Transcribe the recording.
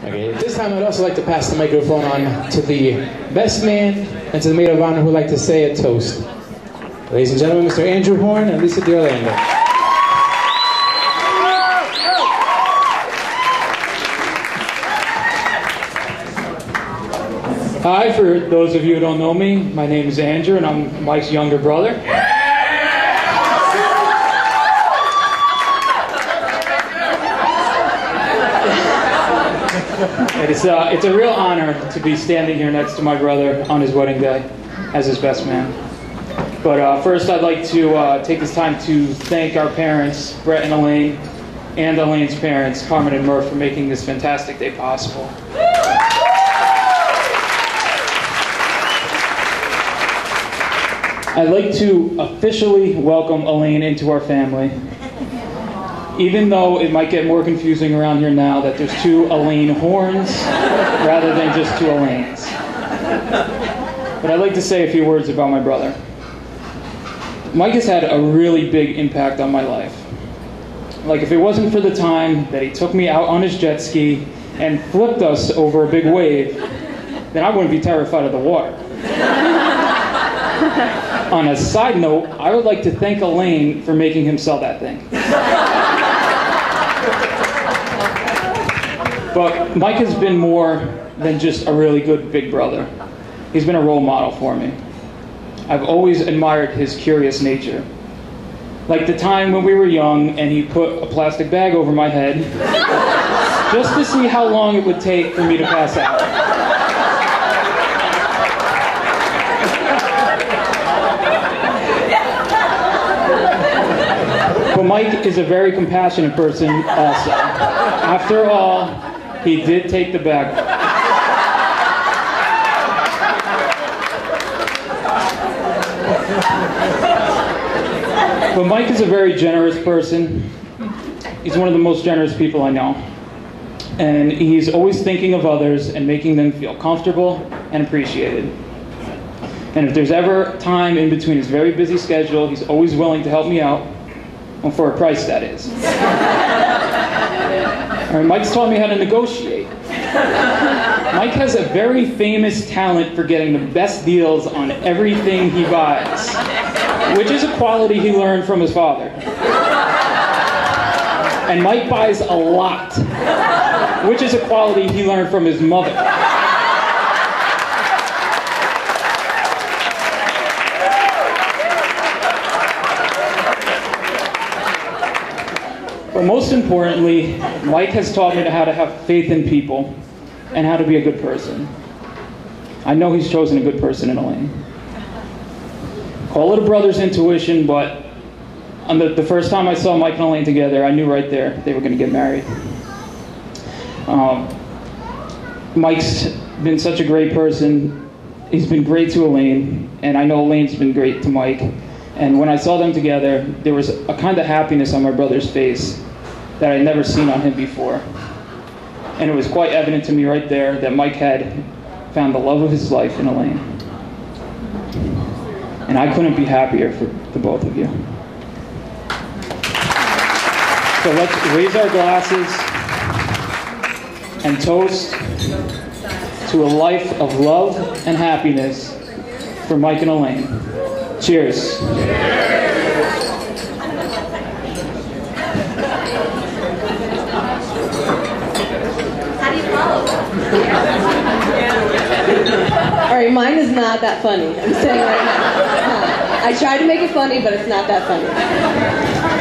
Okay, at this time I'd also like to pass the microphone on to the best man and to the maid of honor who would like to say a toast. Ladies and gentlemen, Mr. Andrew Horn and Lisa D'Orlando. Hi, for those of you who don't know me, my name is Andrew and I'm Mike's younger brother. It's a real honor to be standing here next to my brother on his wedding day as his best man. But first I'd like to take this time to thank our parents, Brett and Elaine, and Elaine's parents, Carmen and Murph, for making this fantastic day possible. I'd like to officially welcome Elaine into our family, even though it might get more confusing around here now that there's two Elaine Horns rather than just two Elaines. But I'd like to say a few words about my brother. Mike has had a really big impact on my life. Like, if it wasn't for the time that he took me out on his jet ski and flipped us over a big wave, then I wouldn't be terrified of the water. On a side note, I would like to thank Elaine for making him sell that thing. But Mike has been more than just a really good big brother. He's been a role model for me. I've always admired his curious nature. Like the time when we were young and he put a plastic bag over my head just to see how long it would take for me to pass out. But Mike is a very compassionate person also. After all, he did take the bag. But Mike is a very generous person. He's one of the most generous people I know. And he's always thinking of others and making them feel comfortable and appreciated. And if there's ever time in between his very busy schedule, he's always willing to help me out. Well, for a price, that is. All right, Mike's taught me how to negotiate. Mike has a very famous talent for getting the best deals on everything he buys, which is a quality he learned from his father. And Mike buys a lot, which is a quality he learned from his mother. But most importantly, Mike has taught me how to have faith in people and how to be a good person. I know he's chosen a good person in Elaine. Call it a brother's intuition, but on the first time I saw Mike and Elaine together, I knew right there they were going to get married. Mike's been such a great person. He's been great to Elaine, and I know Elaine's been great to Mike. And when I saw them together, there was a kind of happiness on my brother's face that I'd never seen on him before. And it was quite evident to me right there that Mike had found the love of his life in Elaine. And I couldn't be happier for the both of you. So let's raise our glasses and toast to a life of love and happiness for Mike and Elaine. Cheers. How do you follow? All right, mine is not that funny. I'm saying right now. I tried to make it funny, but it's not that funny.